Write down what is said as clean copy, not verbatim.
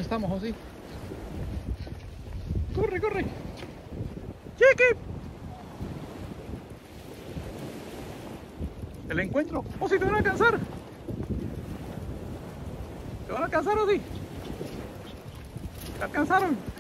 ¿Dónde estamos, Ozzy? ¡Corre, corre! ¡Chiqui! El encuentro. Ozzy, te van a alcanzar. Te van a alcanzar, Ozzy. Te alcanzaron.